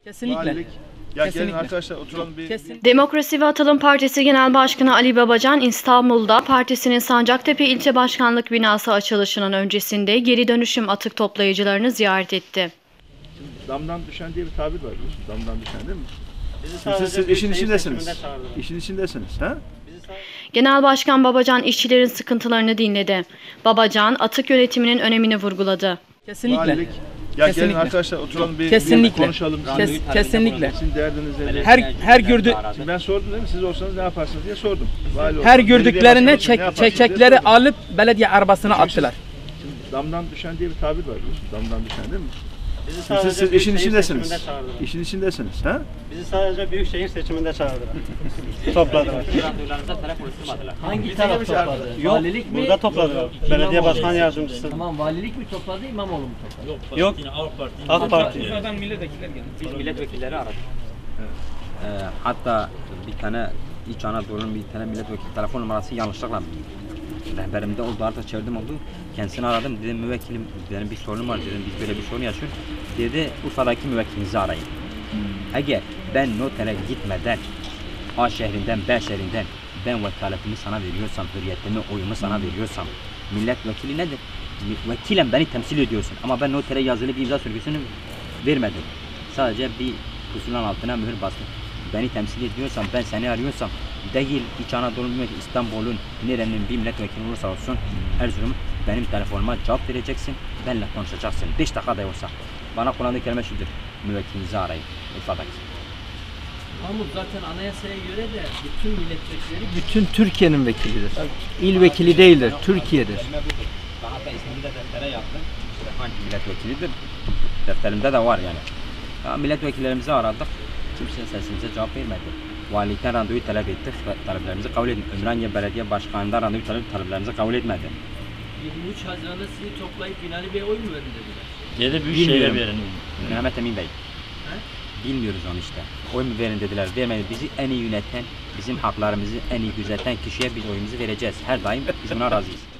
Kesinlikle. Valilik. Ya Kesinlikle. gelin arkadaşlar oturalım bir. Demokrasi ve Atılım Partisi Genel Başkanı Ali Babacan İstanbul'da partisinin Sancaktepe İlçe Başkanlık binası açılışının öncesinde geri dönüşüm atık toplayıcılarını ziyaret etti. Damdan düşen diye bir tabir var biliyorsun. Damdan düşen değil mi? Siz işin içindesiniz. İşin içindesiniz. Ha? Genel Başkan Babacan işçilerin sıkıntılarını dinledi. Babacan atık yönetiminin önemini vurguladı. Kesinlikle. Valilik. Ya gelin Kesinlikle. arkadaşlar oturalım bir Kesinlikle. konuşalım. Kesinlikle. Sizin derdiniz nedir? Her gördü Şimdi ben sordum değil mi? Siz olsanız ne yaparsınız diye sordum. Vali her olsanız, gördüklerine belediye başkanı olsanız ne yaparsınız diye çekçekleri sordum. alıp belediye arabasına attılar. Şimdi damdan düşen diye bir tabir var biliyorsun. Damdan düşen değil mi? Bizi sadece Siz işin Büyükşehir içindesiniz. seçiminde çağırdılar. İşin içindesiniz. Ha? Bizi sadece Büyükşehir seçiminde çağırdılar. Topladılar. Hangi taraf topladı? Yok, Valilik mi? burada topladılar. Belediye başkan yardımcısı. Tamam, valilik mi topladı, İmamoğlu mu topladı? Yok, AK Parti. Biz milletvekilleri aradık. Hatta bir tane İç Anadolu'nun bir tane milletvekili telefon numarası yanlışlıkla rehberimde oldu, artık çevirdim oldu. Kendisini aradım, dedim müvekkilim, benim bir sorunum var dedim, biz böyle bir sorun yaşıyoruz. Dedi Urfa'daki müvekkilinizi arayın. Eğer ben notere gitmeden A şehrinden B şehrinden ben vekaletimi sana veriyorsam, hürriyetimi, oyumu sana veriyorsam, milletvekili nedir? Vekilen beni temsil ediyorsun ama ben notere yazılı bir imza sürgüsünü vermedim. Sadece bir pusulanın altına mühür bastım. Beni temsil ediyorsan, ben seni arıyorsam, değil İç Anadolu'nun, İstanbul'un, nerenin bir milletvekili olursa olsun, Erzurum benim telefonuma cevap vereceksin, benimle konuşacaksın. 5 dakika da olsa. Bana kullandığı kelime şudur, müvekkilinizi arayın, Urfa'daki. Mahmut zaten anayasaya göre de bütün milletvekilleri bütün Türkiye'nin vekilidir. İl vekili değildir, Türkiye'dir. Bana da ismini de deftere yazdım. İşte hangi milletvekilidir? Defterimde de var yani. Ya milletvekillerimizi aradık. Kimse sesimize cevap vermedi. Valilikten randevu talep ettik. Taleplerimizi kabul etmedi. Ümraniye Belediye Başkanı'ndan randevu taleplerimizi kabul etmedi. 23 Haziran'da sizi toplayıp Binali Bey'e oy mu verin dediler? Yedi Büyükşehir'e verin. Mehmet Emin Bey. Bilmiyoruz onu işte. Oy mu verin dediler. Vermedi. Bizi en iyi yöneten, bizim haklarımızı en iyi gözeten kişiye biz oyumuzu vereceğiz. Her daim biz buna razıyız.